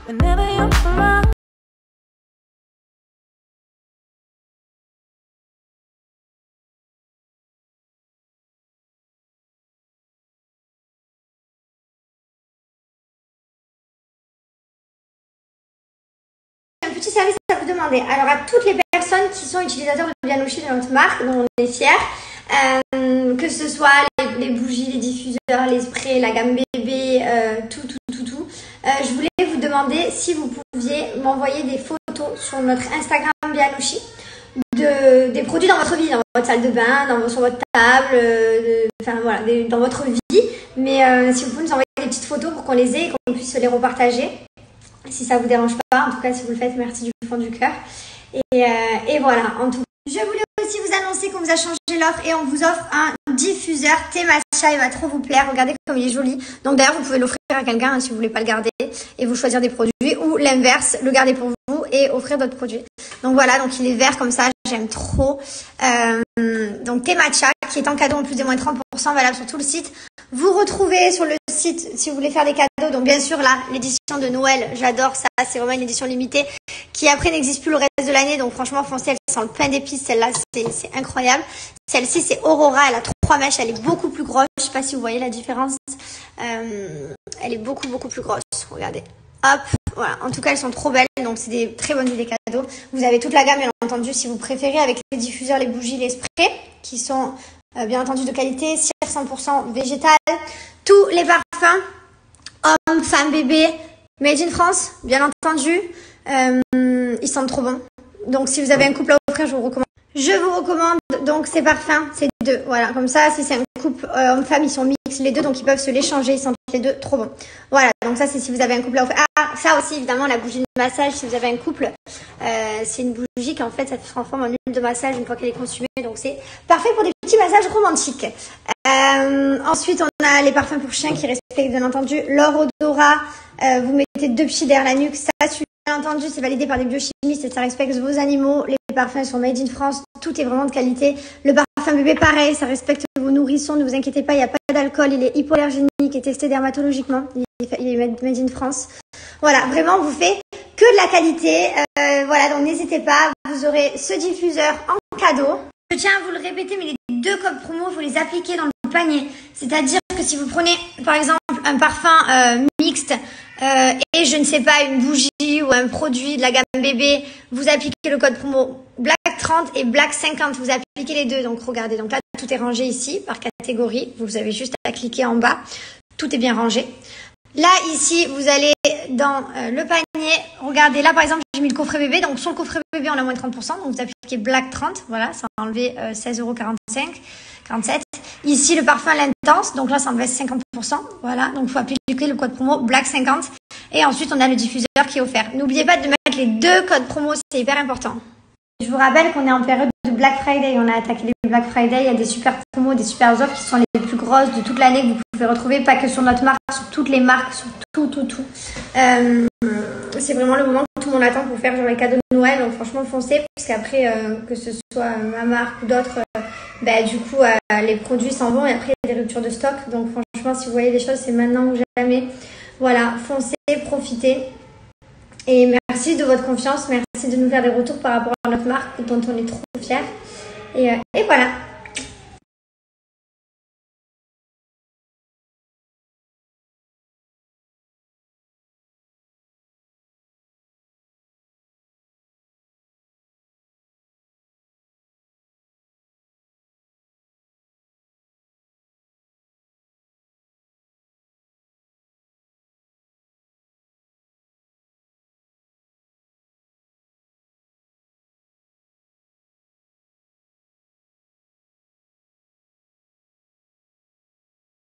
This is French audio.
Un petit service à vous demander. Alors à toutes les personnes qui sont utilisateurs de Bianoshi de notre marque, dont on est fiers, que ce soit les bougies, les diffuseurs, les sprays, la gamme bébé, tout. Je voulais vous demander si vous pouviez m'envoyer des photos sur notre Instagram Bianoshi des produits dans votre vie, dans votre salle de bain, sur votre table, enfin voilà, dans votre vie. Mais si vous pouvez nous envoyer des petites photos pour qu'on les ait et qu'on puisse les repartager. Si ça vous dérange pas, en tout cas si vous le faites, merci du fond du cœur. Et voilà, en tout cas. Je voulais aussi vous annoncer qu'on vous a changé l'offre et on vous offre un diffuseur thé matcha. Il va trop vous plaire. Regardez comme il est joli. Donc d'ailleurs, vous pouvez l'offrir à quelqu'un si vous voulez pas le garder et vous choisir des produits, ou l'inverse, le garder pour vous et offrir d'autres produits. Donc voilà, donc il est vert comme ça. J'aime trop. Donc thé matcha qui est en cadeau en plus de moins 30% valable sur tout le site. Vous retrouvez sur le site si vous voulez faire des cadeaux. Donc bien sûr là, l'édition de Noël, j'adore ça. C'est vraiment une édition limitée qui après n'existe plus le reste de l'année. Donc franchement, foncez, elle sent le pain d'épices. Celle-là, c'est incroyable. Celle-ci, c'est Aurora. Elle a 3 mèches. Elle est beaucoup plus grosse. Je sais pas si vous voyez la différence. Elle est beaucoup plus grosse. Regardez. Hop. Voilà. En tout cas, elles sont trop belles. Donc c'est des très bonnes idées cadeaux. Vous avez toute la gamme, bien entendu, si vous préférez, avec les diffuseurs, les bougies, les sprays, qui sont bien entendu de qualité, cire 100% végétal. Tous les parfums, hommes, femmes, bébés, made in France, bien entendu. Ils sentent trop bons. Donc si vous avez un couple à offrir, je vous recommande donc ces parfums, ces deux. Voilà, comme ça, si c'est un couple homme-femme, ils sont mix les deux, donc ils peuvent se l'échanger, ils sentent les deux, trop bon. Voilà, donc ça c'est si vous avez un couple à offrir. Ah, ça aussi évidemment, la bougie de massage, si vous avez un couple, c'est une bougie qui en fait, ça se transforme en huile de massage une fois qu'elle est consumée, donc c'est parfait pour des petits massages romantiques. Ensuite, on a les parfums pour chiens qui respectent bien entendu leur odorat. Vous mettez 2 petits derrière la nuque, ça suffit. Bien entendu, c'est validé par des biochimistes et ça respecte vos animaux. Les parfums sont made in France, tout est vraiment de qualité. Le parfum bébé, pareil, ça respecte vos nourrissons, ne vous inquiétez pas, il n'y a pas d'alcool, il est hypoallergénique et testé dermatologiquement. Il est made in France. Voilà, vraiment, on vous fait que de la qualité. Voilà, donc n'hésitez pas, vous aurez ce diffuseur en cadeau. Je tiens à vous le répéter, mais les 2 codes promo, vous les appliquez dans le panier. C'est-à-dire que si vous prenez, par exemple, un parfum mixte et je ne sais pas, une bougie ou un produit de la gamme bébé, vous appliquez le code promo Black 30 et Black 50. Vous appliquez les deux. Donc regardez, donc là, tout est rangé ici par catégorie. Vous avez juste à cliquer en bas. Tout est bien rangé. Là, ici, vous allez dans le panier. Regardez, là, par exemple, j'ai mis le coffret bébé. Donc, sur le coffret bébé, on a moins 30%. Donc, vous appliquez Black 30. Voilà, ça va enlever 16,45 €, 47. Ici, le parfum l'intense. Donc là, ça enlève 50%. Voilà, donc il faut appliquer le code promo Black 50. Et ensuite, on a le diffuseur qui est offert. N'oubliez pas de mettre les 2 codes promo. C'est hyper important. Je vous rappelle qu'on est en période de Black Friday. On a attaqué les Black Friday. Il y a des super promos, des super offres qui sont les plus grosses de toute l'année que vous pouvez retrouver, pas que sur notre marque, sur toutes les marques, sur tout. C'est vraiment le moment que tout le monde attend pour faire genre les cadeaux de Noël. Donc franchement, foncez, parce qu'après, que ce soit ma marque ou d'autres, du coup, les produits s'en vont et après, il y a des ruptures de stock. Donc franchement, si vous voyez des choses, c'est maintenant ou jamais. Voilà, foncez, profitez. Et merci de votre confiance, merci de nous faire des retours par rapport à notre marque dont on est trop fiers. Et voilà.